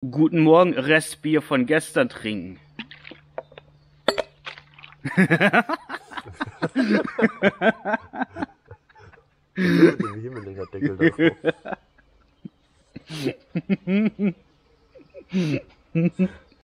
Guten Morgen, Restbier von gestern trinken. Mit dem Himmeliger-Deckel drauf.